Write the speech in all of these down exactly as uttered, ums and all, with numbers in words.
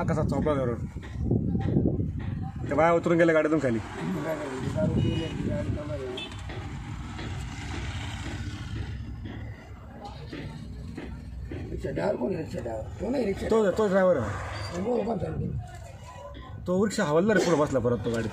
कसा चौपला बरोबर त्या बाया उतरून गेल्या गाडीतून खाली. तो तो ड्रायव्हर आहे तो रिक्षा हवालदार पुढे बसला परत तो गाडीत.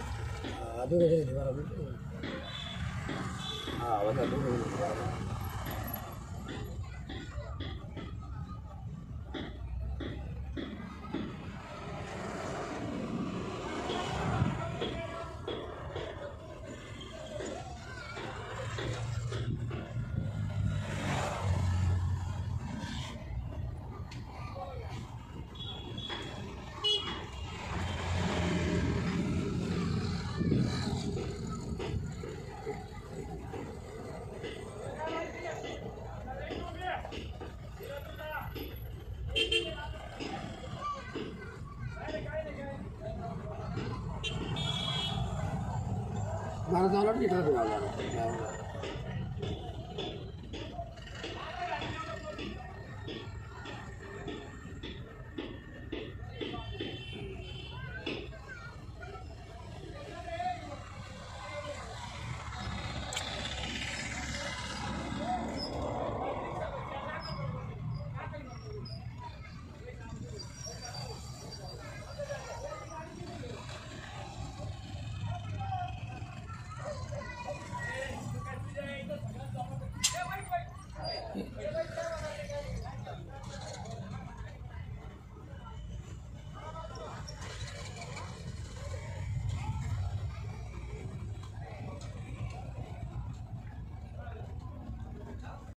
मला जाणार नाही का